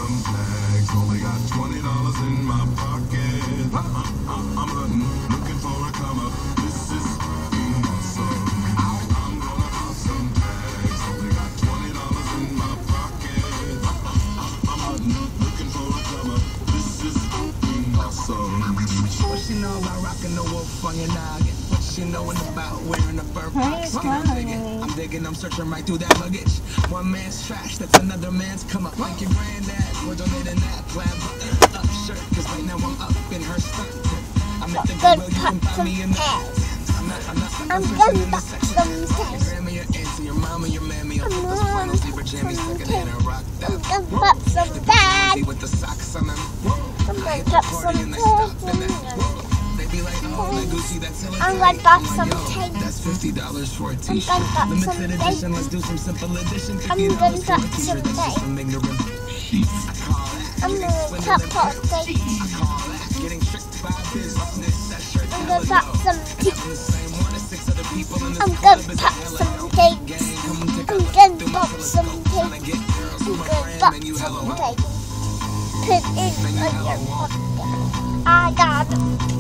some tags. Only got $20 in my pocket. I'm hunting, looking for a come up. This is awesome. I'm gonna pop some tags. Only got $20 in my pocket. I'm hunting, looking for a come up. This is awesome. What she know about rocking the wolf on your noggin? What she knowin' about wearing a fur box? I'm digging, I'm searching right through that luggage. One man's trash, that's another man's come up. Thank your granddad for donating that plaid button up shirt. Cause right now I'm up in her stunt. I'm at the Goodwill, you can buy me in the I'm gonna pop some tags. Your grandma, your auntie, your mama, your mammy. I'll put those flannel zebra jammies second hand and rock that. I'm gonna pop some tags. With the socks on them. I'm gonna pop some tags. They be like, oh, that Gucci, that's I'm gonna pop some tags. That's $50 for a t-shirt. Limited edition, let's do some simple edition. I'm gonna pop some tags. I'm gonna pop some tags. Getting tricked by business. I'm gonna pop some tags. I'm gonna pop some tags. I'm gonna pop some tags. I'm gonna pop some tags. Put it on your pocket. I got it.